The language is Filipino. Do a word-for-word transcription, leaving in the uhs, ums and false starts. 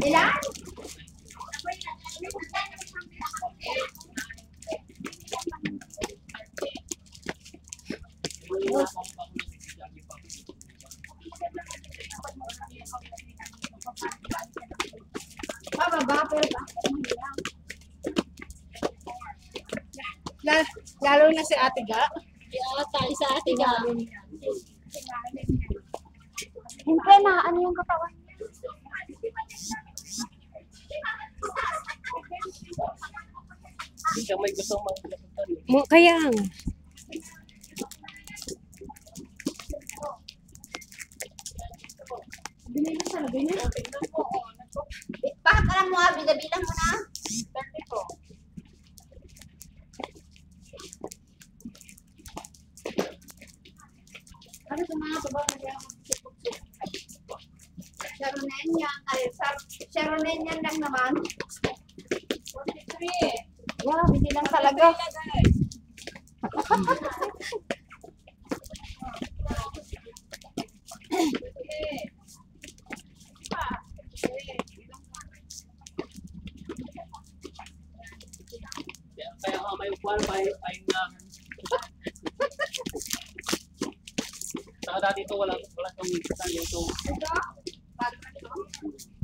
Ilan? Bababa, pero Lalo, lalo na si Ate Ga. Ata, isa ate ga. hindi na, ano yung katawan niya? Hindi siya may gustong maglakutan. Mo, kaya nga. Binili sa binili. Bakit alam mo, Abi, bilang mo na? Ano sa mga babae na yan? Sharonen yan. Ay, Sharonen yan lang naman. forty-three. Yeah, hindi lang talaga. Kaya kaya nga may upuan, may pahingahan. Saka dati ito, wala, wala itong minsan. Ito, Ito? Bago na ito?